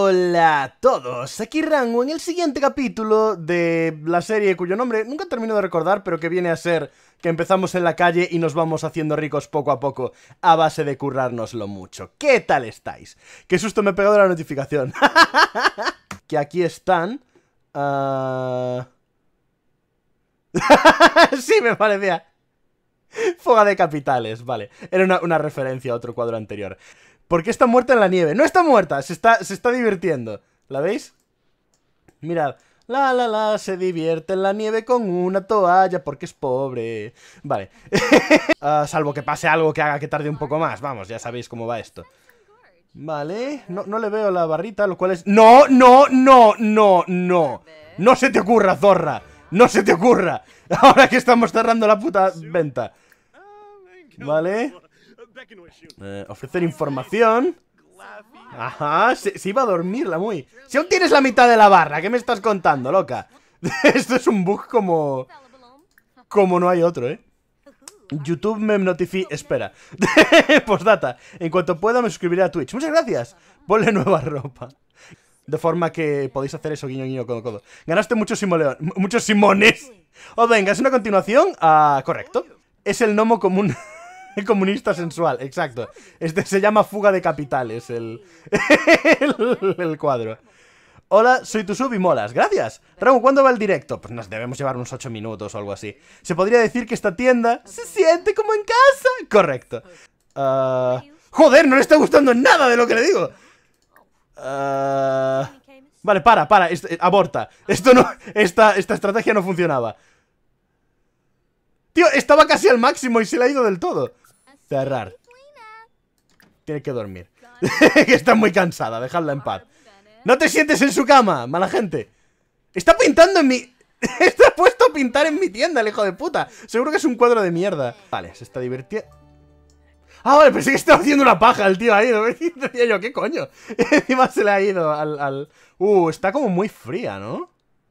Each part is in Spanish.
Hola a todos, aquí Rango en el siguiente capítulo de la serie cuyo nombre nunca termino de recordar, pero que viene a ser que empezamos en la calle y nos vamos haciendo ricos poco a poco a base de currárnoslo mucho. ¿Qué tal estáis? Qué susto me he pegado de la notificación. Que aquí están. Sí, me parecía. Fuga de capitales, vale. Era una referencia a otro cuadro anterior. ¿Por qué está muerta en la nieve? No está muerta, se está divirtiendo. ¿La veis? Mirad. Se divierte en la nieve con una toalla porque es pobre. Vale. Salvo que pase algo que haga que tarde un poco más. Vamos, ya sabéis cómo va esto. Vale. No le veo la barrita, lo cual es... ¡No! ¡No se te ocurra, zorra! ¡No se te ocurra! Ahora que estamos cerrando la puta venta. Vale. Ofrecer información. Ajá, se iba a dormir la muy. Si aún tienes la mitad de la barra, ¿qué me estás contando, loca? Esto es un bug como no hay otro, YouTube me notifica. Espera. Postdata. En cuanto pueda me suscribiré a Twitch. Muchas gracias. Ponle nueva ropa. De forma que podéis hacer eso, guiño, guiño, codo, codo. Ganaste muchos simones. Oh, venga, es una continuación. Correcto. Es el gnomo común. Comunista sensual, exacto. Este se llama Fuga de Capitales, el cuadro. Hola, soy tu sub y molas, gracias. Raúl, ¿cuándo va el directo? Pues nos debemos llevar unos 8 minutos o algo así. Se podría decir que esta tienda se siente como en casa. Correcto. Joder, no le está gustando nada de lo que le digo. Vale, para, aborta. Esto no, esta estrategia no funcionaba. Tío, estaba casi al máximo y se le ha ido del todo. Cerrar. Tiene que dormir. Que está muy cansada, dejadla en paz. No te sientes en su cama, mala gente. Está pintando en mi... Está puesto a pintar en mi tienda, el hijo de puta. Seguro que es un cuadro de mierda. Vale, se está divirtiendo. Vale, pensé que estaba haciendo una paja el tío ahí. Decía yo, ¿qué coño? Encima se le ha ido al... está como muy fría, ¿no?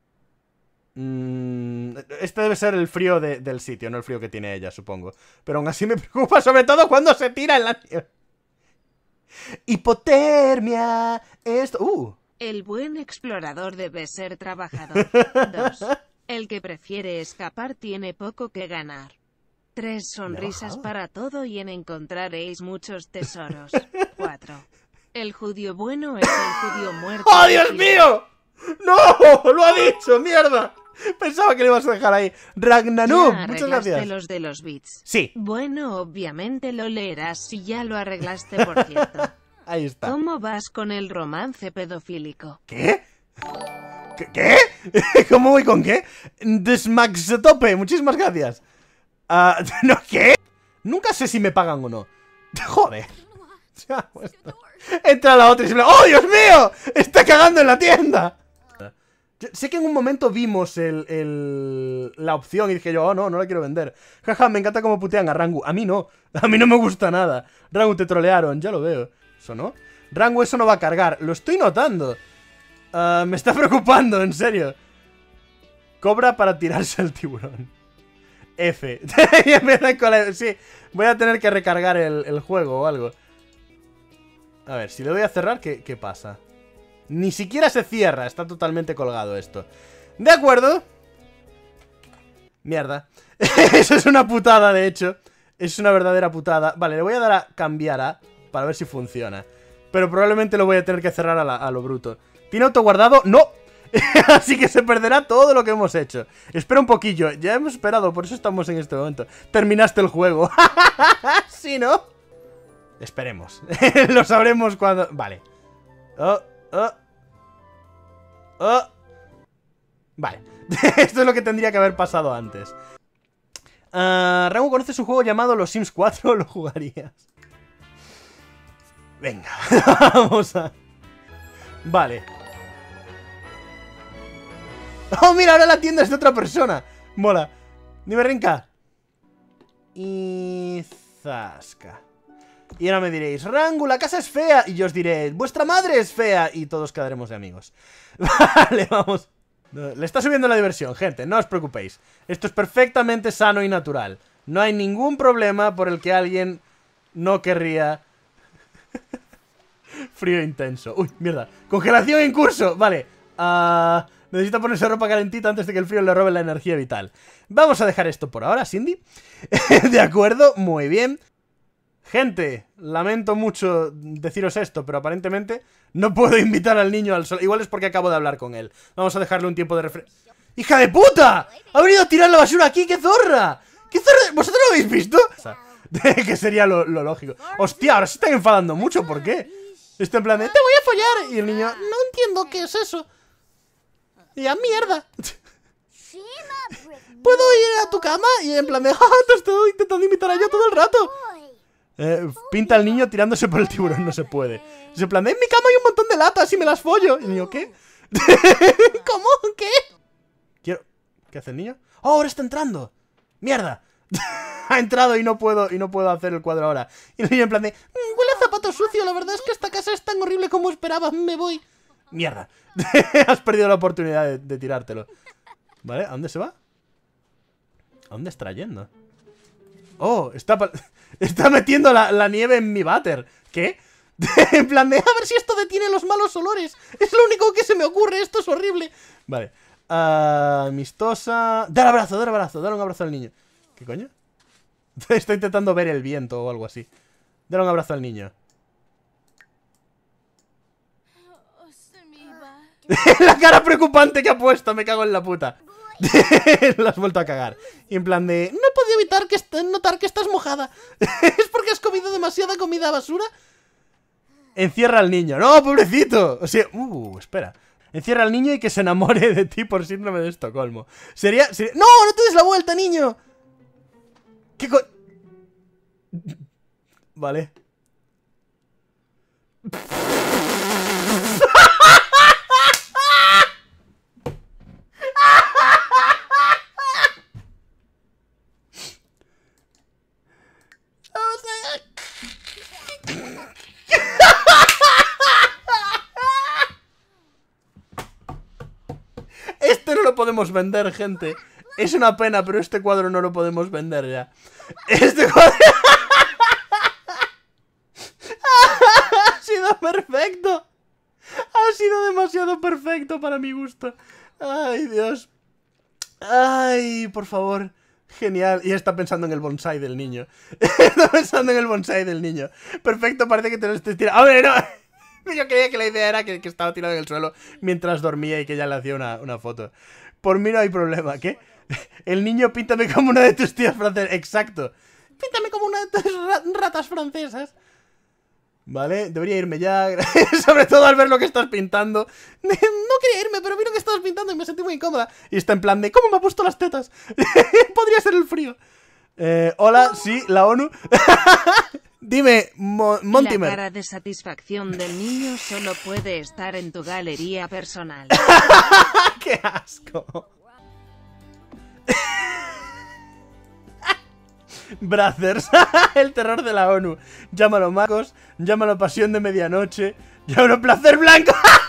Este debe ser el frío del sitio, no el frío que tiene ella, supongo. Pero aún así me preocupa, sobre todo cuando se tira en la nieve. Hipotermia. Esto. El buen explorador debe ser trabajador. 2. El que prefiere escapar tiene poco que ganar. 3. Sonrisas para todo y encontraréis muchos tesoros. 4. El judío bueno es el judío muerto. ¡Oh, Dios mío! ¡No! ¡Lo ha dicho! ¡Mierda! Pensaba que le ibas a dejar ahí. Ragnarok, muchas gracias. Los de los bits. Sí. Bueno, obviamente lo leerás si ya lo arreglaste, por cierto. Ahí está. ¿Cómo vas con el romance pedofílico? ¿Qué? ¿Qué? ¿Cómo voy con qué? Desmaxetope, muchísimas gracias. ¿No qué? Nunca sé si me pagan o no. Joder. Entra la otra y se me... ¡Oh, Dios mío! ¡Está cagando en la tienda! Sé que en un momento vimos la opción y dije yo, oh no la quiero vender. Jaja, me encanta cómo putean a Rangu. A mí no me gusta nada. Rangu, te trolearon, ya lo veo. ¿Eso no? Rangu, eso no va a cargar. Lo estoy notando. Me está preocupando, en serio. Cobra para tirarse al tiburón. F. Sí, voy a tener que recargar el juego o algo. A ver, si le doy a cerrar, ¿qué pasa? Ni siquiera se cierra, está totalmente colgado esto. De acuerdo. Mierda. Eso es una putada, de hecho. Es una verdadera putada. Vale, le voy a dar a cambiar a... para ver si funciona. Pero probablemente lo voy a tener que cerrar a lo bruto. ¿Tiene autoguardado? ¡No! Así que se perderá todo lo que hemos hecho. Espera un poquillo, ya hemos esperado, por eso estamos en este momento. Terminaste el juego. ¿Sí, no? Esperemos. Lo sabremos cuando... Vale. Vale. Esto es lo que tendría que haber pasado antes. Rango, ¿conoces un juego llamado Los Sims 4? ¿Lo jugarías? Venga. Vamos a... Vale. Oh, mira, ahora la tienda es de otra persona. Mola. Dime, Rinka. Y... zasca. Y ahora me diréis, Rangu, la casa es fea. Y yo os diré, vuestra madre es fea. Y todos quedaremos de amigos. Vale, vamos. Le está subiendo la diversión, gente, no os preocupéis. Esto es perfectamente sano y natural. No hay ningún problema por el que alguien no querría Frío intenso. Uy, mierda. Congelación en curso. Vale. Necesita ponerse ropa calentita antes de que el frío le robe la energía vital. Vamos a dejar esto por ahora, Cindy. De acuerdo, muy bien. Gente, lamento mucho deciros esto, pero aparentemente no puedo invitar al niño al sol. Igual es porque acabo de hablar con él. Vamos a dejarle un tiempo de refresco. ¡Hija de puta! ¡Ha venido a tirar la basura aquí! ¡Qué zorra! ¡Qué zorra! ¿Vosotros lo habéis visto? Que sería lo lógico. Hostia, ahora se están enfadando mucho. ¿Por qué? Está en plan de, te voy a follar. Y el niño, no entiendo qué es eso. Y ya, mierda. ¿Puedo ir a tu cama? Y en plan de, te estoy intentando invitar a yo todo el rato. Pinta al niño tirándose por el tiburón, no se puede. Y en plan de, en mi cama hay un montón de latas y me las follo. Y el niño, ¿qué? ¿Cómo? ¿Qué? Quiero... ¿Qué hace el niño? ¡Oh, ahora está entrando! ¡Mierda! Ha entrado y no puedo hacer el cuadro ahora. Y el niño en plan de, huele a zapato sucio, la verdad es que esta casa es tan horrible como esperaba, me voy. Mierda. Has perdido la oportunidad de tirártelo. ¿Vale? ¿A dónde se va? ¿A dónde está yendo? Oh, está metiendo la nieve en mi váter. ¿Qué? En plan de, a ver si esto detiene los malos olores. Es lo único que se me ocurre, esto es horrible. Vale. Amistosa. Dale abrazo, dale un abrazo al niño. ¿Qué coño? Está intentando ver el viento o algo así. Dale un abrazo al niño. La cara preocupante que ha puesto, me cago en la puta. Lo has vuelto a cagar. Y en plan de, no he podido evitar notar que estás mojada. ¿Es porque has comido demasiada comida basura? Encierra al niño. ¡No, pobrecito! O sea, espera. Encierra al niño y que se enamore de ti por síndrome de Estocolmo. Sería... ¡No! ¡No te des la vuelta, niño! ¿Qué co... Vale. Este no lo podemos vender, gente. Es una pena, pero este cuadro no lo podemos vender ya. Este cuadro... Ha sido perfecto. Ha sido demasiado perfecto para mi gusto. Ay, Dios. Ay, por favor. Genial. Y está pensando en el bonsai del niño. Está pensando en el bonsai del niño. Perfecto, parece que te lo estés tirando. A ver, no. Yo creía que la idea era que estaba tirado en el suelo mientras dormía y que ella le hacía una foto. Por mí no hay problema. ¿Qué? El niño, píntame como una de tus tías francesas. Exacto. Píntame como una de tus ratas francesas. Vale, debería irme ya. Sobre todo al ver lo que estás pintando. No quería irme, pero vi lo que estabas pintando y me sentí muy incómoda. Y está en plan de, ¿cómo me ha puesto las tetas? Podría ser el frío. Hola, sí, la ONU. Dime, Montimer. La cara de satisfacción del niño solo puede estar en tu galería personal. ¡Qué asco! Brothers, el terror de la ONU. Llámalo Macos, llámalo Pasión de Medianoche, llámalo Placer Blanco.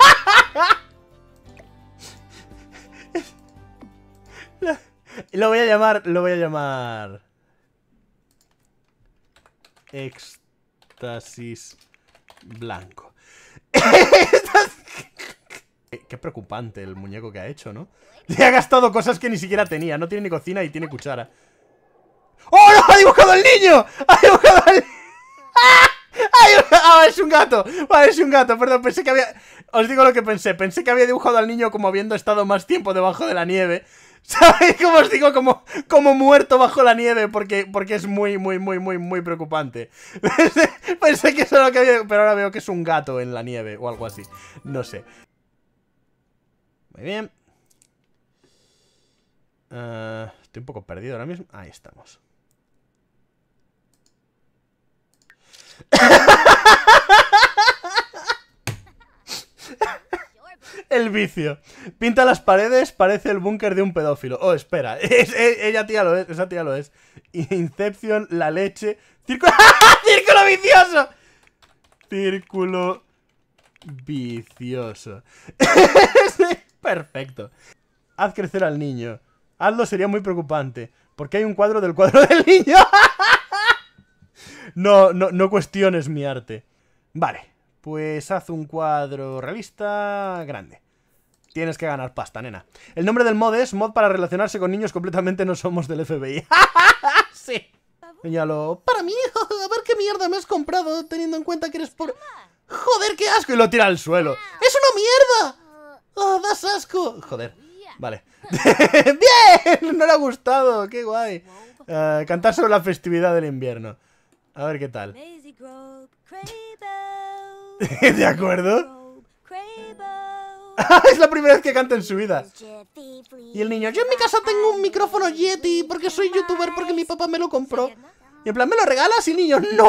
Lo voy a llamar Éxtasis Blanco. Qué preocupante el muñeco que ha hecho, ¿no? Le ha gastado cosas que ni siquiera tenía. No tiene ni cocina y tiene cuchara. ¡Oh, no! ¡Ha dibujado al niño! ¡Ha dibujado al niño! ¡Ah! ¡Es un gato! Vale, es un gato, perdón, pensé que había... Os digo lo que pensé. Pensé que había dibujado al niño como habiendo estado más tiempo debajo de la nieve. ¿Sabéis cómo os digo? Como muerto bajo la nieve, porque es muy preocupante. Pensé que eso era lo que había... Pero ahora veo que es un gato en la nieve o algo así. No sé. Muy bien. Estoy un poco perdido ahora mismo. Ahí estamos. El vicio. Pinta las paredes, parece el búnker de un pedófilo. Oh, espera. Ella tía lo es, esa tía lo es. Inception, la leche. ¡Círculo! ¡Círculo vicioso! Círculo vicioso. Perfecto. Haz crecer al niño. Hazlo, sería muy preocupante. Porque hay un cuadro del del niño. No cuestiones mi arte. Vale. Pues haz un cuadro realista grande. Tienes que ganar pasta, nena. El nombre del mod es mod para relacionarse con niños completamente no somos del FBI. Sí. Señalo, para mí, a ver qué mierda me has comprado, teniendo en cuenta que eres por... Joder, qué asco. Y lo tira al suelo. ¡Es una mierda! ¡Oh, das asco! Joder. Vale. ¡Bien! No le ha gustado. ¡Qué guay! Cantar sobre la festividad del invierno. A ver qué tal. ¿De acuerdo? Es la primera vez que canta en su vida. Y el niño, yo en mi casa tengo un micrófono Yeti porque soy youtuber porque mi papá me lo compró. Y en plan, ¿me lo regalas? Y el niño, ¡no!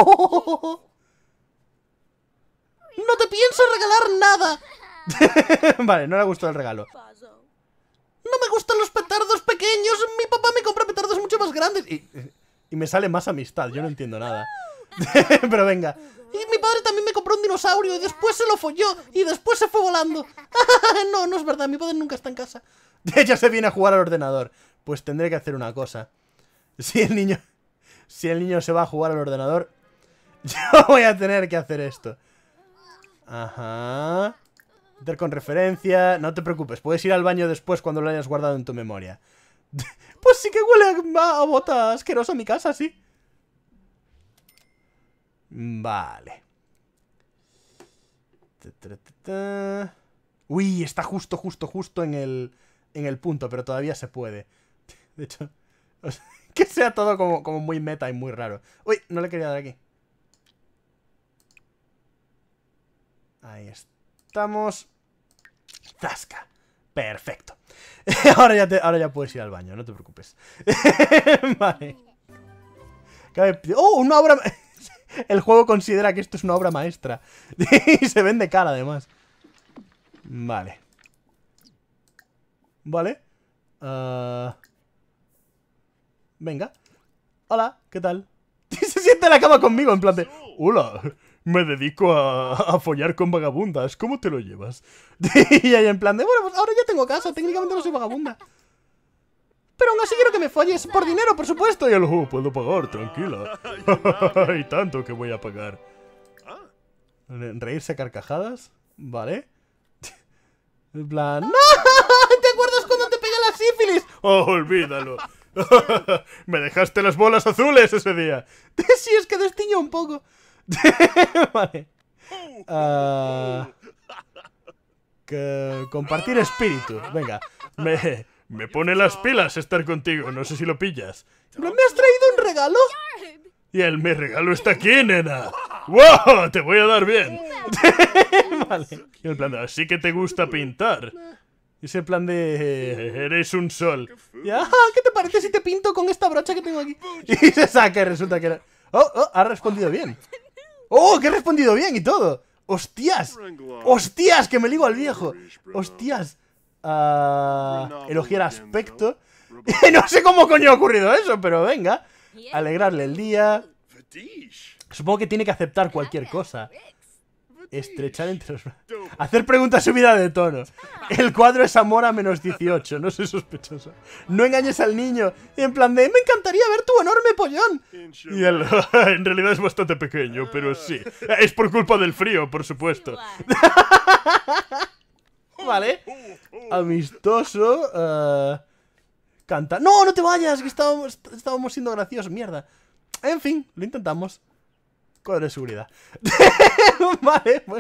¡No te pienso regalar nada! Vale, no le gustó el regalo. No me gustan los petardos pequeños. Mi papá me compra petardos mucho más grandes. Y me sale más amistad, yo no entiendo nada. Pero venga. Y mi padre también me compró un dinosaurio y después se lo folló y después se fue volando. No, no es verdad, mi padre nunca está en casa. Ella se viene a jugar al ordenador. Pues tendré que hacer una cosa. Si el niño se va a jugar al ordenador, yo voy a tener que hacer esto. Ajá. Meter con referencia. No te preocupes, puedes ir al baño después cuando lo hayas guardado en tu memoria. Pues sí que huele a bota asquerosa mi casa, sí. Vale. Uy, está justo en el punto, pero todavía se puede. De hecho, que sea todo como muy meta y muy raro. Uy, no le quería dar aquí. Ahí estamos. Zasca. Perfecto. Ahora ya puedes ir al baño, no te preocupes. Vale. ¡Oh, una obra! El juego considera que esto es una obra maestra. Y se vende cara, además. Vale. Vale. Venga. Hola, ¿qué tal? Se sienta en la cama conmigo, en plan de... Hola, me dedico a follar con vagabundas. ¿Cómo te lo llevas? Y ella en plan de... Bueno, pues ahora ya tengo casa. Técnicamente no soy vagabunda. Pero aún así quiero que me folles. Por dinero, por supuesto. Y el puedo pagar, tranquila. Y tanto que voy a pagar. Reírse a carcajadas. Vale. En plan... ¡No! ¿Te acuerdas cuando te pegué la sífilis? Oh, olvídalo. Me dejaste las bolas azules ese día. Sí, es que destiño un poco. Vale. Compartir espíritu. Venga. Me pone las pilas estar contigo. No sé si lo pillas. ¿Me has traído un regalo? Y mi regalo está aquí, nena. ¡Wow! Te voy a dar bien. Vale. Y el plan de, así que te gusta pintar. Y ese plan de... Eres un sol. Y, ¿qué te parece si te pinto con esta brocha que tengo aquí? Y se saca y resulta que era... Oh, ha respondido bien. ¡Oh, que he respondido bien y todo! ¡Hostias! ¡Hostias, que me ligo al viejo! ¡Hostias! Elogiar aspecto. No sé cómo coño ha ocurrido eso, pero venga. Alegrarle el día. Supongo que tiene que aceptar cualquier cosa. Estrechar entre los... Hacer preguntas subida de tono. El cuadro es amor a -18. No soy sospechoso. No engañes al niño. En plan de, me encantaría ver tu enorme pollón. Y él, en realidad es bastante pequeño, pero sí. Es por culpa del frío, por supuesto. Vale. Amistoso. Canta. No, no te vayas, que estábamos siendo graciosos. Mierda. En fin, lo intentamos. Cuadro de seguridad. Vale, pues.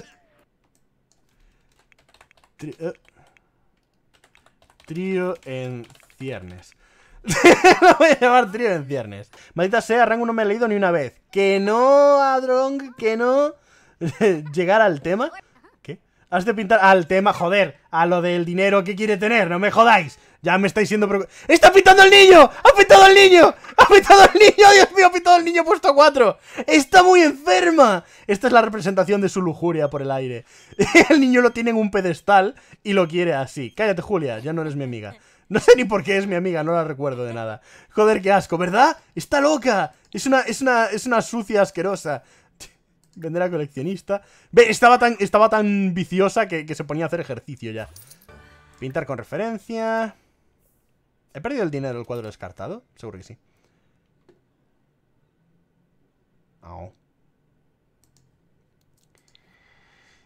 Trío en ciernes. Lo voy a llamar trío en ciernes. Maldita sea, Rango no me ha leído ni una vez. Que no, Adrong, que no. Llegar al tema. ¿Qué? Has de pintar al tema, joder. A lo del dinero que quiere tener, no me jodáis. Ya me estáis siendo... ¡Está pintando el niño! ¡Ha pintado el niño! ¡Ha pintado el niño! ¡Dios mío, ha pintado el niño puesto 4! ¡Está muy enferma! Esta es la representación de su lujuria por el aire. El niño lo tiene en un pedestal y lo quiere así. Cállate, Julia, ya no eres mi amiga. No sé ni por qué es mi amiga, no la recuerdo de nada. Joder, qué asco, ¿verdad? ¡Está loca! Es una sucia asquerosa. Vendrá coleccionista. Ve, estaba tan viciosa que se ponía a hacer ejercicio ya. Pintar con referencia. ¿He perdido el dinero del cuadro descartado? Seguro que sí.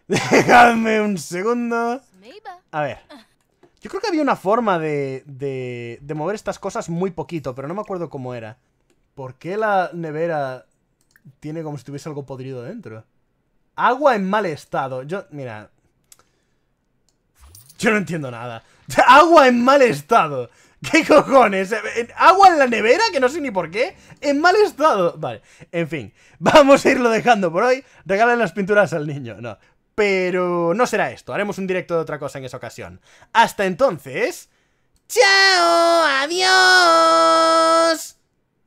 Dejadme un segundo. A ver. Yo creo que había una forma de mover estas cosas muy poquito, pero no me acuerdo cómo era. ¿Por qué la nevera tiene como si tuviese algo podrido dentro? Agua en mal estado. Mira. Yo no entiendo nada. Agua en mal estado. ¿Qué cojones? ¿Agua en la nevera? Que no sé ni por qué. En mal estado. Vale, en fin. Vamos a irlo dejando por hoy. Regalen las pinturas al niño. No. Pero no será esto. Haremos un directo de otra cosa en esa ocasión. Hasta entonces... ¡Chao! ¡Adiós!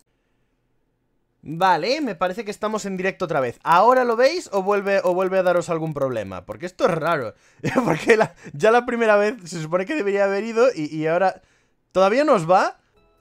Vale, me parece que estamos en directo otra vez. ¿Ahora lo veis o vuelve a daros algún problema? Porque esto es raro. Porque ya la primera vez se supone que debería haber ido y ahora... ¿Todavía nos va?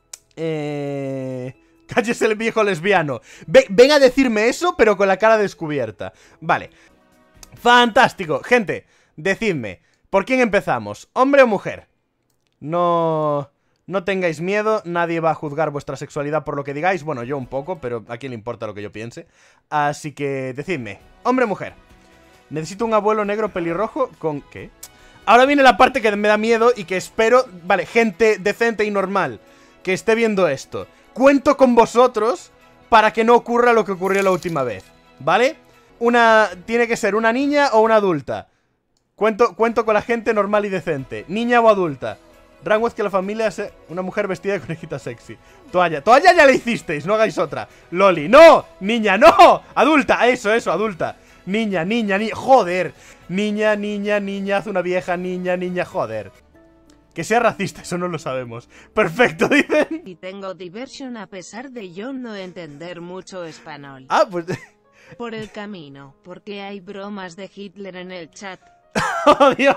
Cállese el viejo lesbiano. Ven a decirme eso, pero con la cara descubierta. Vale. Fantástico. Gente, decidme. ¿Por quién empezamos? ¿Hombre o mujer? No tengáis miedo. Nadie va a juzgar vuestra sexualidad por lo que digáis. Bueno, yo un poco, pero a quién le importa lo que yo piense. Así que decidme. ¿Hombre o mujer? Necesito un abuelo negro pelirrojo con... ¿Qué? Ahora viene la parte que me da miedo y que espero... Vale, gente decente y normal que esté viendo esto. Cuento con vosotros para que no ocurra lo que ocurrió la última vez, ¿vale? Tiene que ser una niña o una adulta. Cuento con la gente normal y decente. Niña o adulta. Rango es que la familia sea una mujer vestida de conejita sexy. Toalla ya la hicisteis, no hagáis otra. Loli, no, niña, no. Adulta, eso, adulta. Niña, joder. Niña, haz una vieja, niña, joder. Que sea racista, eso no lo sabemos. Perfecto, dicen. Y tengo diversión a pesar de yo no entender mucho español. Ah, pues... Por el camino, porque hay bromas de Hitler en el chat. ¡Oh, Dios!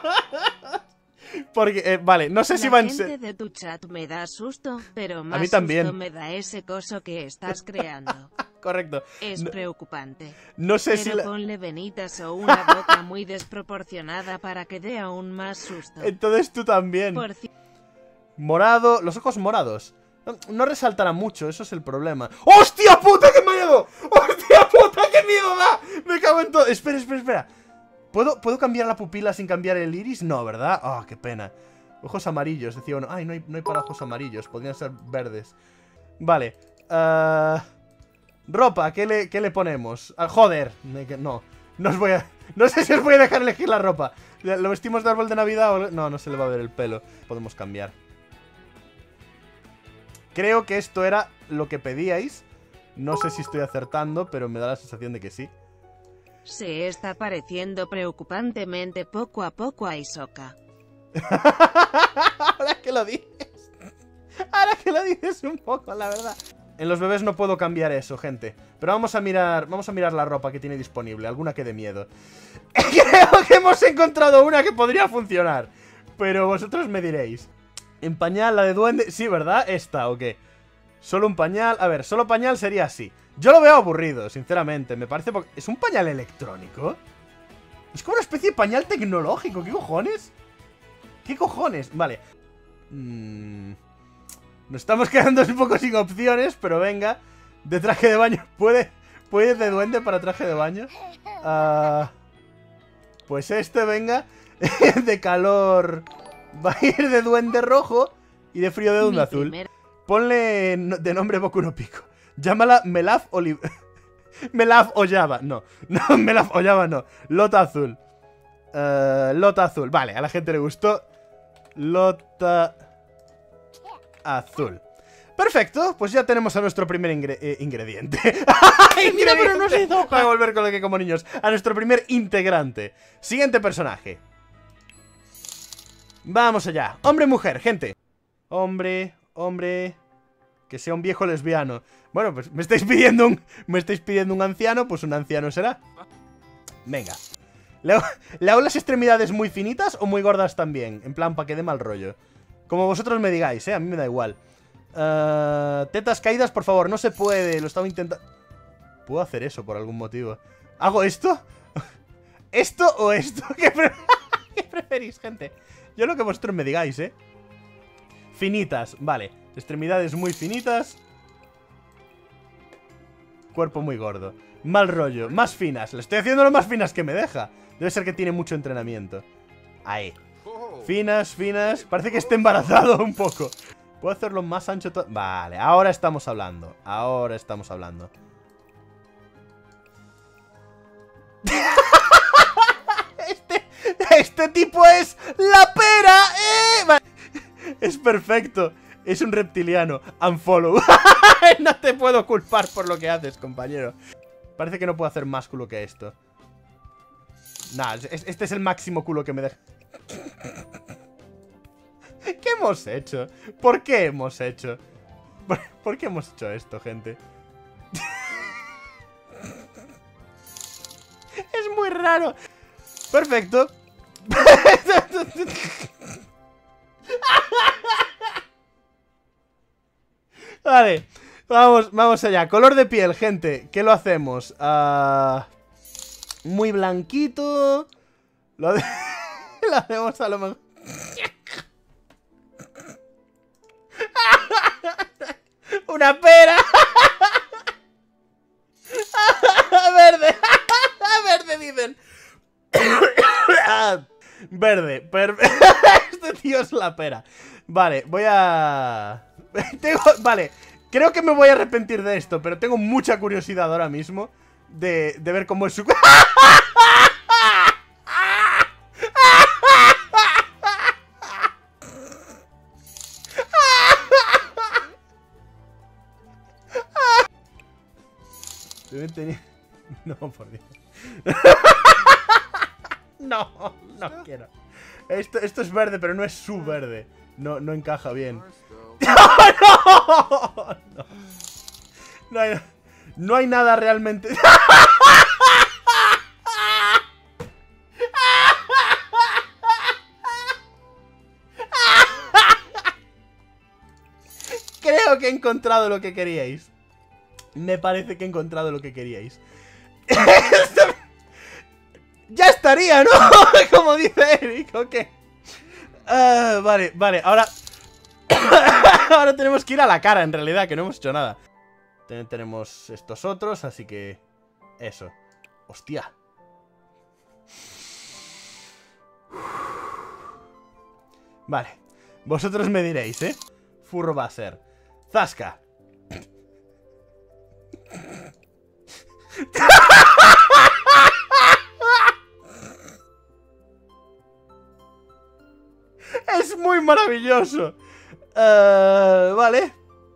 Porque, vale, no sé si van a ser... La gente de tu chat me da susto, pero más a mí también. susto me da ese coso que estás creando. Correcto. Es preocupante. No sé pero si la... ponle venitas o una boca muy desproporcionada para que dé aún más susto. Entonces tú también. Morado, los ojos morados. No resaltará mucho, eso es el problema. ¡Hostia puta, qué miedo! ¡Hostia puta, qué miedo da! Me cago en todo. Espera. ¿Puedo cambiar la pupila sin cambiar el iris? No, ¿verdad? Ah, qué pena. Ojos amarillos, decía uno. Ay, no hay para ojos amarillos, podrían ser verdes. Vale. Ropa, ¿qué le ponemos? Joder. No os voy a... No sé si os voy a dejar elegir la ropa. ¿Lo vestimos de árbol de Navidad o...? No se le va a ver el pelo. Podemos cambiar. Creo que esto era lo que pedíais. No sé si estoy acertando, pero me da la sensación de que sí. Se está pareciendo preocupantemente poco a poco a Hisoka. Ahora que lo dices un poco, la verdad. En los bebés no puedo cambiar eso, gente. Pero vamos a mirar la ropa que tiene disponible. Alguna que dé miedo. Creo que hemos encontrado una que podría funcionar. Pero vosotros me diréis. En pañal, la de duende... Sí, ¿verdad? ¿Esta o qué? Solo un pañal... A ver, solo pañal sería así. Yo lo veo aburrido, sinceramente. Me parece... ¿Es un pañal electrónico? Es como una especie de pañal tecnológico. ¿Qué cojones? ¿Qué cojones? Vale. Nos estamos quedando un poco sin opciones, pero venga. De traje de baño. ¿Puede ir de duende para traje de baño? Pues venga. De calor... Va a ir de duende rojo y de frío de duende azul. Ponle de nombre Boku no Pico. Llámala Melaf Oyaba. No, Melaf Oyaba no. Lota azul. Lota azul. Vale, a la gente le gustó. Lota azul. Perfecto, pues ya tenemos a nuestro primer ingrediente. Mira, pero no se hizo. Para volver con lo que como niños. A nuestro primer integrante. Siguiente personaje. Vamos allá. Hombre, mujer, gente. Hombre. Que sea un viejo lesbiano. Bueno, pues me estáis pidiendo un anciano, pues un anciano será. Venga. ¿Le hago las extremidades muy finitas o muy gordas también? En plan, para que dé mal rollo. Como vosotros me digáis, a mí me da igual. Tetas caídas, por favor, no se puede. Lo estaba intentando. ¿Puedo hacer eso por algún motivo? ¿Hago esto? ¿Esto o esto? ¿Qué preferís, gente? Yo lo que vosotros me digáis, Finitas, vale. Extremidades muy finitas. Cuerpo muy gordo. Mal rollo. Más finas. Le estoy haciendo lo más finas que me deja. Debe ser que tiene mucho entrenamiento. Ahí. Finas, finas. Parece que esté embarazado un poco. ¿Puedo hacerlo más ancho? Vale, ahora estamos hablando. Ahora estamos hablando. Este tipo es la pera. Vale. Es perfecto. Es un reptiliano. Unfollow. No te puedo culpar por lo que haces, compañero. Parece que no puedo hacer más culo que esto. Nah, este es el máximo culo que me deja. ¿Qué hemos hecho? ¿Por qué hemos hecho? ¿Por qué hemos hecho esto, gente? Es muy raro. Perfecto. Vale, vamos allá. Color de piel, gente. ¿Qué lo hacemos? Muy blanquito. Lo hacemos a lo mejor. Una pera. Verde. Verde, dicen. Verde. Este tío es la pera. Vale, voy a... Vale, creo que me voy a arrepentir de esto, pero tengo mucha curiosidad ahora mismo de ver cómo es su... No, por Dios. No, no quiero. Esto es verde, pero no es su verde. No encaja bien. No, no hay nada realmente. Creo que he encontrado lo que queríais. Me parece que he encontrado lo que queríais. Ya estaría, ¿no? Como dice Eric, ok. Vale, ahora... Ahora tenemos que ir a la cara, en realidad, que no hemos hecho nada. También tenemos estos otros, así que... Eso. Hostia. Vale. Vosotros me diréis, ¿eh? Furro va a ser. Zasca. Es muy maravilloso. Vale.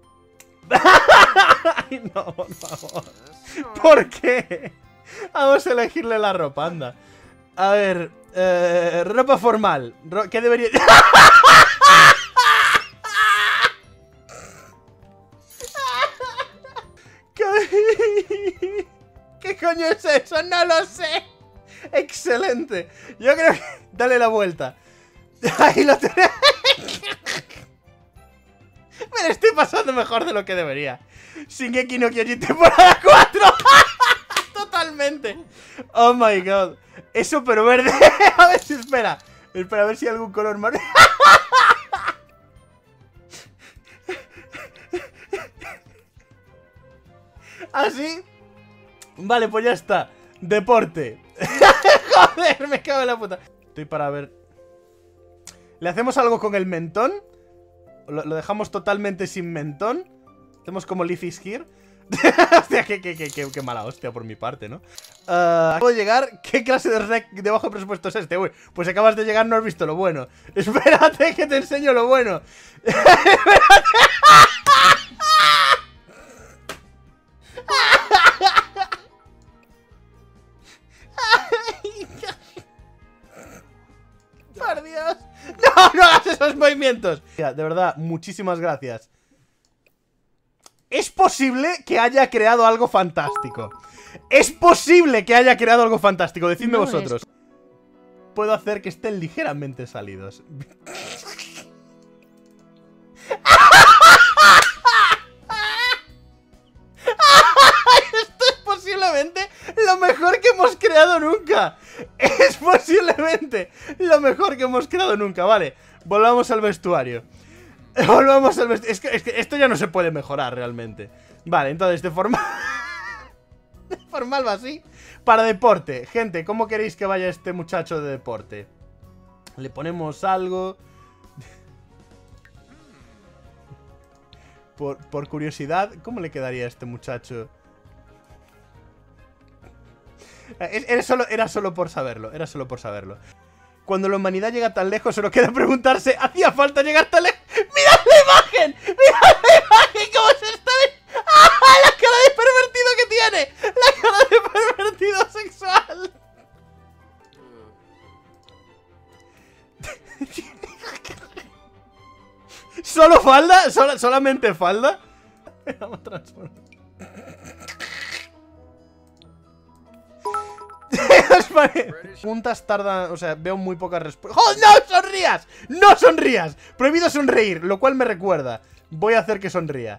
Ay, no, por favor. ¿Por qué? Vamos a elegirle la ropa, anda. A ver, ropa formal. ¿Qué debería...? ¿Qué coño es eso? No lo sé. Excelente. Yo creo que... Dale la vuelta. Ahí lo tenés. Me lo estoy pasando mejor de lo que debería. Shingeki no Kyojin temporada 4. Totalmente. Oh my god. Es súper verde. A ver si espera. Espera, a ver si hay algún color más. ¿Así? Vale, pues ya está. Deporte. Joder, me cago en la puta. Estoy para ver. ¿Le hacemos algo con el mentón? ¿Lo dejamos totalmente sin mentón? ¿Hacemos como Leaf is here? Hostia, qué mala hostia por mi parte, ¿no? ¿Puedo llegar? ¿Qué clase de rec de bajo presupuesto es este? Uy, pues acabas de llegar, no has visto lo bueno. Espérate que te enseño lo bueno. Espérate. ¡Por Dios! ¡No hagas esos movimientos! De verdad, muchísimas gracias. Es posible que haya creado algo fantástico. Es posible que haya creado algo fantástico. Decidme vosotros. Puedo hacer que estén ligeramente salidos. Esto es posiblemente lo mejor que hemos creado nunca. Es posiblemente lo mejor que hemos creado nunca. Vale, volvamos al vestuario. Volvamos al vestuario. Es que esto ya no se puede mejorar realmente. Vale, entonces de forma Formal va así. Para deporte. Gente, ¿cómo queréis que vaya este muchacho de deporte? Le ponemos algo. Por curiosidad, ¿cómo le quedaría a este muchacho? Era solo por saberlo. Era solo por saberlo. Cuando la humanidad llega tan lejos, solo queda preguntarse, ¿hacía falta llegar tan lejos? ¡Mirad la imagen! ¡Mirad la imagen! ¿Cómo se está viendo? ¡Ah! ¡La cara de pervertido que tiene! ¡La cara de pervertido sexual! ¿Solo falda? ¿Solamente falda? Vamos a transformar. Preguntas tardan, o sea, veo muy pocas respuestas. ¡Oh, no sonrías! ¡No sonrías! Prohibido sonreír, lo cual me recuerda. Voy a hacer que sonría.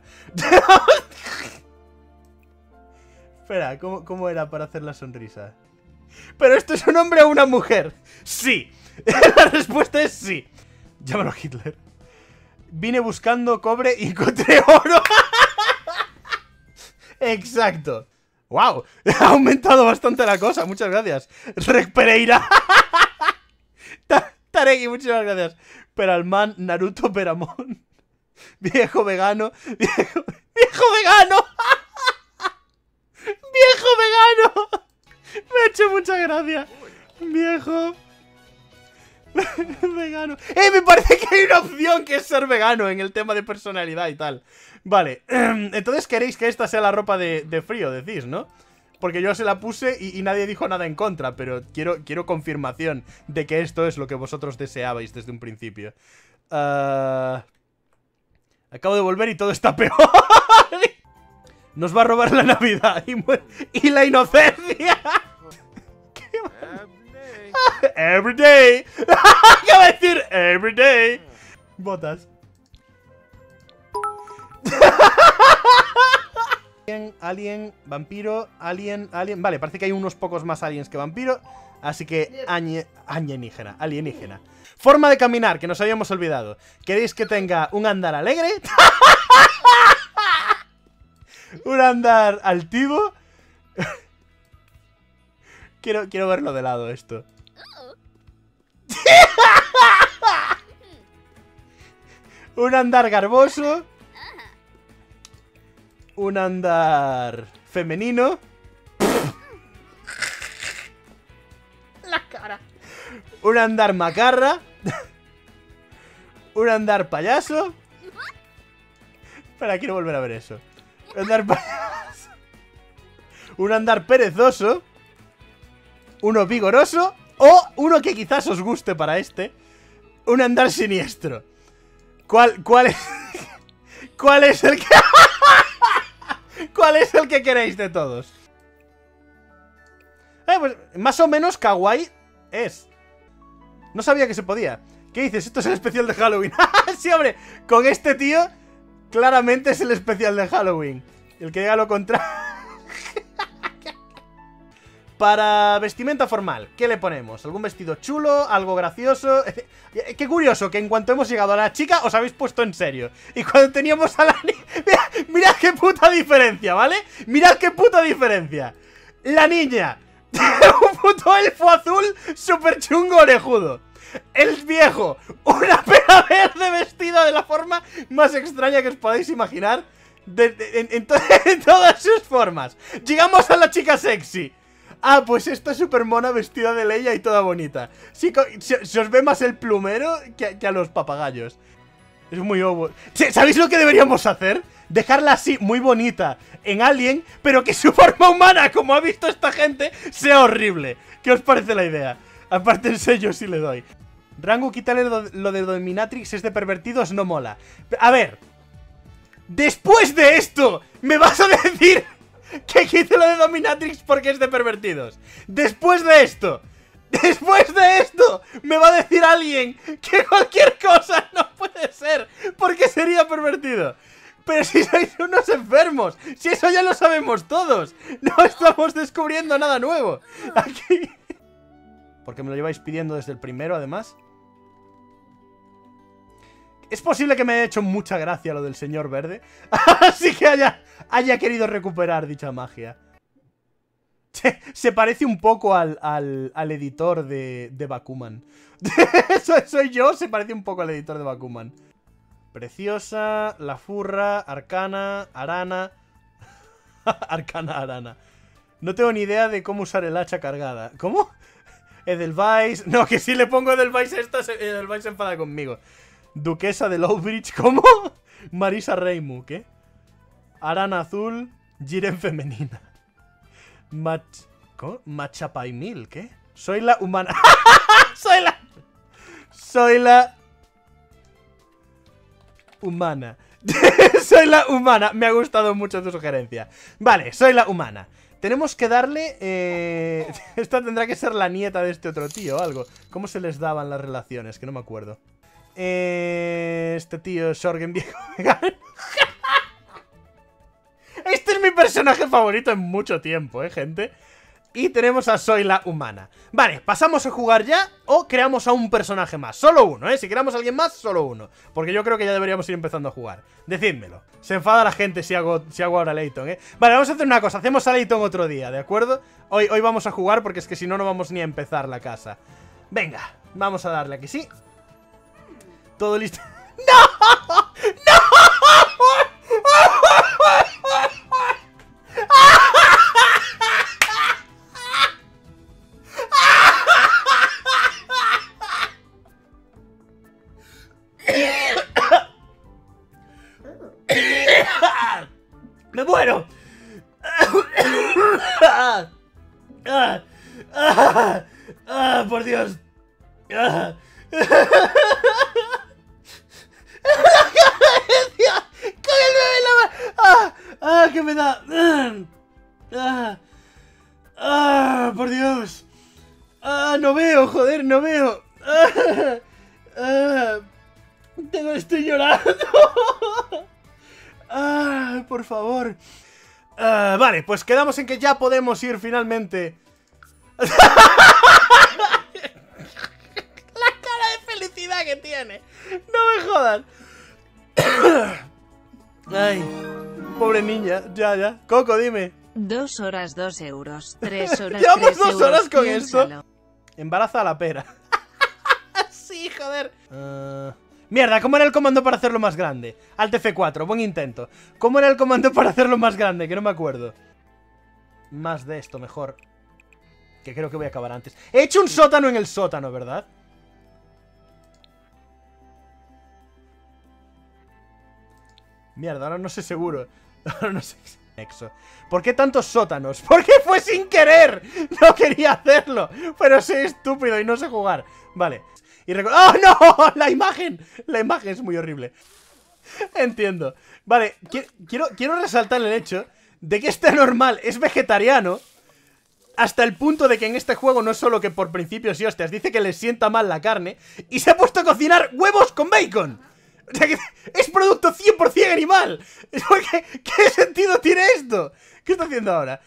Espera, ¿cómo era para hacer la sonrisa? ¿Pero esto es un hombre o una mujer? ¡Sí! La respuesta es sí. Llámalo Hitler. Vine buscando cobre y encontré oro. Exacto. ¡Wow! Ha aumentado bastante la cosa, muchas gracias. Rek Pereira. Tareki, muchas gracias. Peralman, Naruto, Peramon. Viejo vegano. Viejo vegano. Viejo vegano. Me ha hecho mucha gracia. Viejo vegano. Me parece que hay una opción que es ser vegano en el tema de personalidad y tal. Vale, entonces queréis que esta sea la ropa de frío, decís, ¿no? Porque yo se la puse y nadie dijo nada en contra, pero quiero confirmación de que esto es lo que vosotros deseabais desde un principio. Acabo de volver y todo está peor. Nos va a robar la Navidad y la inocencia. Every day. ¿Qué va a decir? Every day. Botas. Alien, vampiro, alien. Vale, parece que hay unos pocos más aliens que vampiro. Así que alienígena. Forma de caminar, que nos habíamos olvidado. ¿Queréis que tenga un andar alegre? Un andar altivo. Quiero verlo de lado esto. Un andar garboso. Un andar femenino. La cara. Un andar macarra. Un andar payaso. Espera, quiero volver a ver eso. Un andar payaso. Un andar perezoso. Uno vigoroso. O uno que quizás os guste para este. Un andar siniestro. ¿Cuál es? ¿Cuál es el que... ¿Cuál es el que queréis de todos? Pues más o menos kawaii es. No sabía que se podía. ¿Qué dices? Esto es el especial de Halloween. Sí, hombre, con este tío claramente es el especial de Halloween. El que diga lo contrario. Para vestimenta formal, ¿qué le ponemos? ¿Algún vestido chulo? ¿Algo gracioso? Qué curioso que en cuanto hemos llegado a la chica os habéis puesto en serio. Y cuando teníamos a la niña... Mirad qué puta diferencia, ¿vale? Mirad qué puta diferencia. La niña. Un puto elfo azul súper chungo orejudo. El viejo. Una pera verde vestida de la forma más extraña que os podáis imaginar. En todas sus formas. Llegamos a la chica sexy. Ah, pues esta es súper mona vestida de Leia y toda bonita. Sí, se os ve más el plumero que a los papagayos. Es muy obvio. ¿Sabéis lo que deberíamos hacer? Dejarla así, muy bonita, en Alien, pero que su forma humana, como ha visto esta gente, sea horrible. ¿Qué os parece la idea? Aparte el sello sí le doy. Rango, quítale lo de Dominatrix, es de pervertidos, no mola. A ver. Después de esto, ¿me vas a decir que quite lo de Dominatrix porque es de pervertidos? Después de esto, me va a decir alguien que cualquier cosa no puede ser porque sería pervertido. Pero si sois unos enfermos, si eso ya lo sabemos todos. No estamos descubriendo nada nuevo aquí. Porque me lo lleváis pidiendo desde el primero, además. Es posible que me haya hecho mucha gracia lo del señor verde. Así que haya querido recuperar dicha magia. Se parece un poco al editor de Bakuman. Soy yo, se parece un poco al editor de Bakuman. Preciosa, la furra, arcana, arana. Arcana, arana. No tengo ni idea de cómo usar el hacha cargada. ¿Cómo? Edelweiss. No, que si le pongo Edelweiss a esta, Edelweiss se enfada conmigo. Duquesa de Lowbridge. ¿Cómo? Marisa Reimu. ¿Qué? Arana azul. Jiren femenina. ¿Cómo? Machapaimil. ¿Qué? Soy la humana. Soy la humana. Soy la humana. Me ha gustado mucho tu sugerencia. Vale, soy la humana. Tenemos que darle... Esta tendrá que ser la nieta de este otro tío o algo. ¿Cómo se les daban las relaciones? Que no me acuerdo. Este tío Sorgen viejo vegano. Este es mi personaje favorito en mucho tiempo, gente. Y tenemos a Soy la humana. Vale, pasamos a jugar ya o creamos a un personaje más. Solo uno, Si creamos a alguien más, solo uno. Porque yo creo que ya deberíamos ir empezando a jugar. Decídmelo. Se enfada la gente si hago ahora Layton, Vale, vamos a hacer una cosa. Hacemos a Layton otro día, ¿de acuerdo? Hoy vamos a jugar porque es que si no, no vamos ni a empezar la casa. Venga, vamos a darle aquí, ¿sí? Todo listo. ¡No! ¡No! ¡Me muero! ¡Por Dios! ¡Qué me da! ¡Por Dios! No veo, joder, no veo. Estoy llorando. Por favor. Vale, pues quedamos en que ya podemos ir finalmente. La cara de felicidad que tiene. No me jodan. Ay, pobre niña. Ya. Coco, dime. 2 horas, 2 euros. 3 horas, Llevamos 3 2 euros. horas con Piénsalo. esto. Embaraza a la pera. Sí, joder. Mierda, ¿cómo era el comando para hacerlo más grande? Alt F4, buen intento. ¿Cómo era el comando para hacerlo más grande? Que no me acuerdo. Más de esto, mejor. Que creo que voy a acabar antes. He hecho un sótano en el sótano, ¿verdad? Mierda, ahora no sé seguro. Ahora no sé. Nexo. ¿Por qué tantos sótanos? Porque fue sin querer. No quería hacerlo. Pero soy estúpido y no sé jugar. Vale. Y ¡oh, no! La imagen es muy horrible. Entiendo. Vale, quiero resaltar el hecho de que este anormal es vegetariano. Hasta el punto de que en este juego no es solo que por principios y hostias dice que le sienta mal la carne. Y se ha puesto a cocinar huevos con bacon. O sea que es producto 100% animal. ¿Qué sentido tiene esto? ¿Qué está haciendo ahora?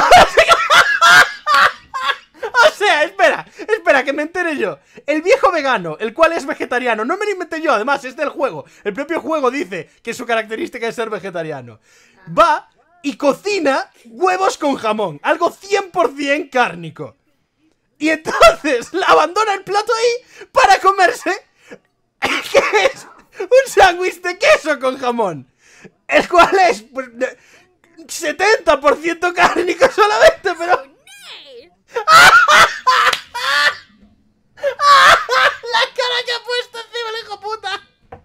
O sea, espera, que me entere yo. El viejo vegano, el cual es vegetariano, no me lo inventé yo, además, es del juego. El propio juego dice que su característica es ser vegetariano. Va y cocina huevos con jamón, algo 100% cárnico. Y entonces abandona el plato ahí para comerse ¿qué es? Un sándwich de queso con jamón, el cual es pues, 70% cárnico solamente, pero... La cara que ha puesto encima el hijo puta.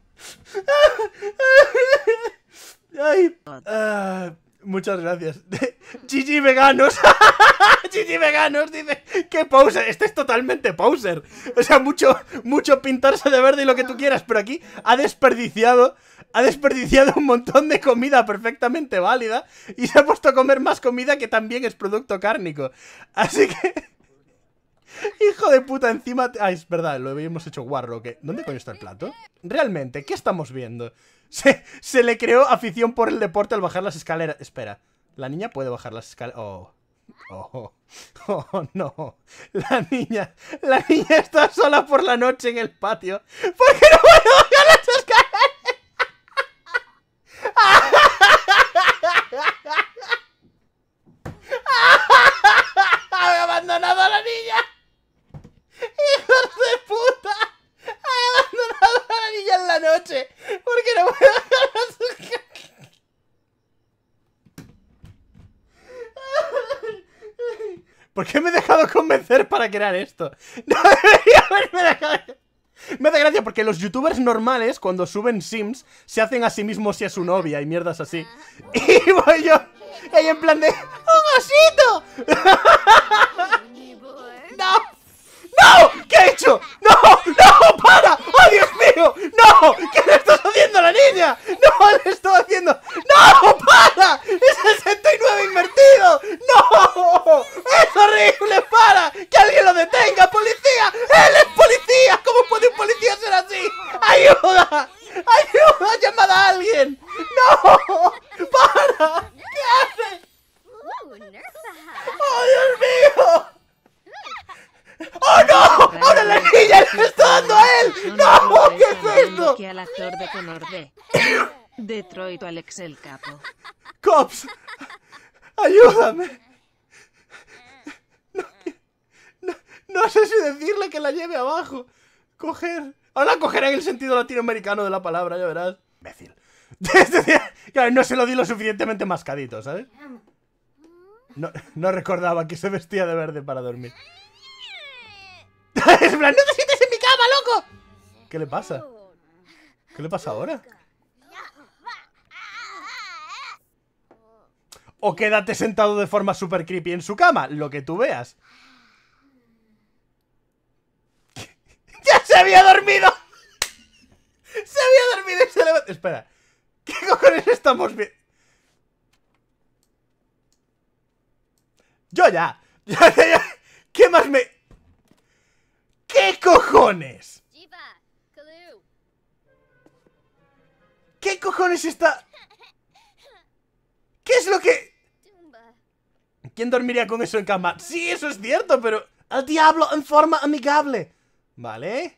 Ay, muchas gracias. GG veganos. GG veganos dice que poser. Este es totalmente poser. O sea, mucho pintarse de verde y lo que tú quieras, pero aquí ha desperdiciado un montón de comida perfectamente válida y se ha puesto a comer más comida que también es producto cárnico. Así que... Hijo de puta, encima... Ah, es verdad, lo habíamos hecho guarro, ¿qué? ¿Dónde coño está el plato? Realmente, ¿qué estamos viendo? Se le creó afición por el deporte al bajar las escaleras. Espera, ¿la niña puede bajar las escaleras? Oh, no. La niña está sola por la noche en el patio. ¿Por qué no puede bajar las escaleras? ¿Por qué me he dejado convencer para crear esto? No debería haberme dejado... Me hace gracia porque los youtubers normales, cuando suben Sims, se hacen a sí mismos y a su novia y mierdas así. Y voy yo ahí en plan de... ¡Un osito! ¡No! ¡No! ¿Qué he hecho? ¡No! ¡No! ¡Para! ¡Oh, Dios mío! ¡No! ¿Qué le estás haciendo a la niña? ¡No! ¡Le estoy haciendo! ¡No! ¡Para! ¡Es 69 invertido! ¡No! ¡Es horrible! ¡Para! ¡Que alguien lo detenga! ¡Policía! ¡Él es policía! ¿Cómo puede un policía ser así? ¡Ayuda! ¡Ayuda! ¡Llamad a alguien! ¡No! ¡Para! ¿Qué hace? ¡Oh, Dios mío! ¡Oh, no! ¡Ahora la niña le está dando a él! ¡No! ¿Qué es esto? Que al actor de Connor D. Detroit o Alex el Capo. ¡Cops! ¡Ayúdame! No sé si decirle que la lleve abajo. Coger. Ahora cogerá en el sentido latinoamericano de la palabra, ya verás. Imbécil. Claro, no se lo di lo suficientemente mascadito, ¿sabes? No recordaba que se vestía de verde para dormir. Es en plan, ¡no te sientes en mi cama, loco! ¿Qué le pasa? ¿Qué le pasa ahora? O quédate sentado de forma super creepy en su cama, lo que tú veas. ¡Ya se había dormido! ¡Se había dormido y se levantó! Espera, ¿qué cojones estamos viendo? Yo ya. ¿Qué más me...? ¿Qué cojones? ¿Qué cojones está...? ¿Qué es lo que...? ¿Quién dormiría con eso en cama? Sí, eso es cierto, pero... ¡Al diablo en forma amigable! ¿Vale?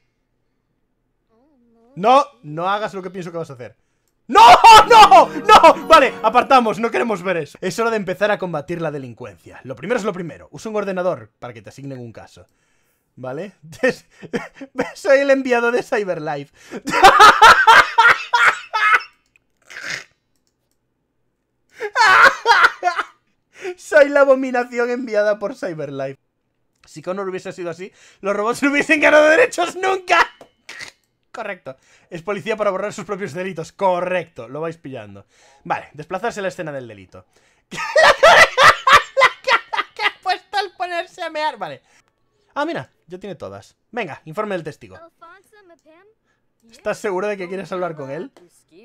No, no hagas lo que pienso que vas a hacer. ¡No! ¡No! ¡No! Vale, apartamos, no queremos ver eso. Es hora de empezar a combatir la delincuencia. Lo primero es lo primero. Usa un ordenador para que te asignen un caso. ¿Vale? Soy el enviado de Cyberlife. Soy la abominación enviada por Cyberlife. Si Connor hubiese sido así, los robots no hubiesen ganado derechos nunca. Correcto. Es policía para borrar sus propios delitos. Correcto. Lo vais pillando. Vale, desplazarse a la escena del delito. La cara que ha puesto al ponerse a mear. Vale. Ah, mira, ya tiene todas. Venga, informe del testigo. ¿Estás seguro de que quieres hablar con él?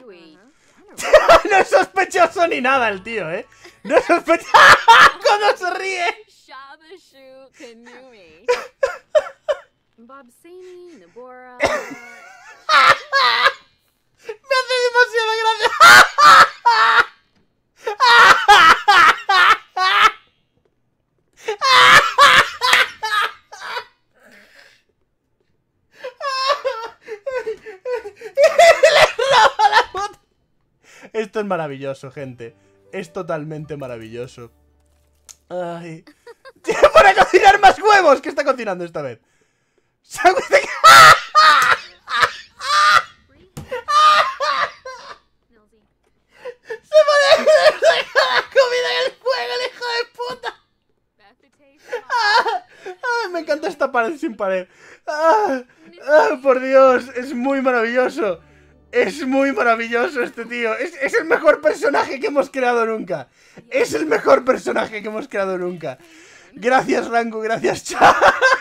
No es sospechoso ni nada el tío, ¿eh? No es sospechoso. ¡Cómo se ríe! Me hace demasiada gracia. Le roba la foto. Esto es maravilloso, gente. Es totalmente maravilloso. Ay. ¡Para cocinar más huevos! ¿Qué está cocinando esta vez? ¡Sándwich de... ¡Se puede dejar la comida en el fuego, el hijo de puta! Me encanta esta pared sin pared. Por Dios, es muy maravilloso. Es muy maravilloso este tío. Es el mejor personaje que hemos creado nunca. Es el mejor personaje que hemos creado nunca. Gracias, Rango, gracias, Chad.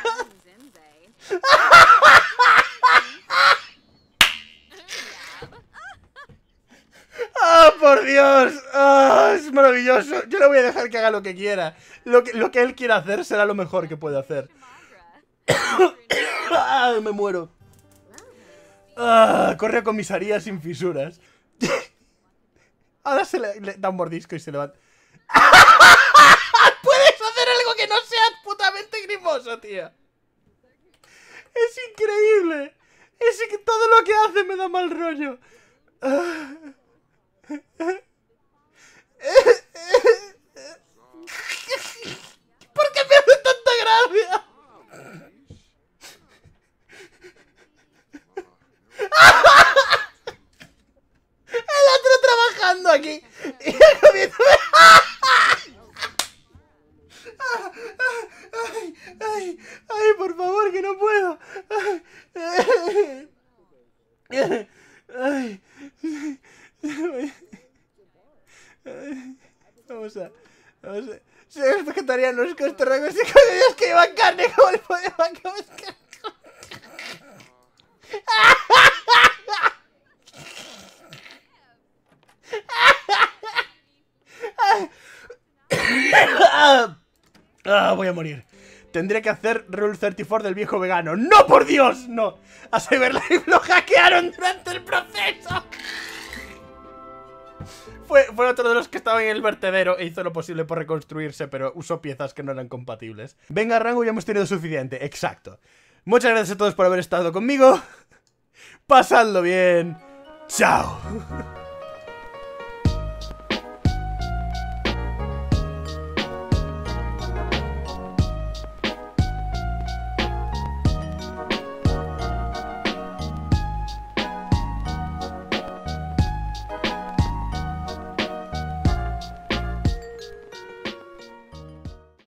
Por Dios! Es maravilloso. Yo le voy a dejar que haga lo que quiera. Lo que él quiera hacer será lo mejor que puede hacer. Me muero. Corre a comisaría sin fisuras. Ahora se le da un mordisco y se levanta. ¡Puedes hacer algo que no sea putamente grimoso, tía! ¡Es increíble! Es que todo lo que hace me da mal rollo. ¿Por qué me hace tanta gracia? El otro trabajando aquí y comiendo. Vamos a... Si eres vegetariano, es que este rango es que llevan carne, ¿cómo le podemos buscar? Voy a morir. Tendré que hacer Rule 34 del viejo vegano. ¡No, por Dios! ¡No! A Cyberlife lo hackearon durante el proceso. Fue otro de los que estaba en el vertedero e hizo lo posible por reconstruirse, pero usó piezas que no eran compatibles. Venga, rango, ya hemos tenido suficiente. Exacto. Muchas gracias a todos por haber estado conmigo. Pasadlo bien. Chao.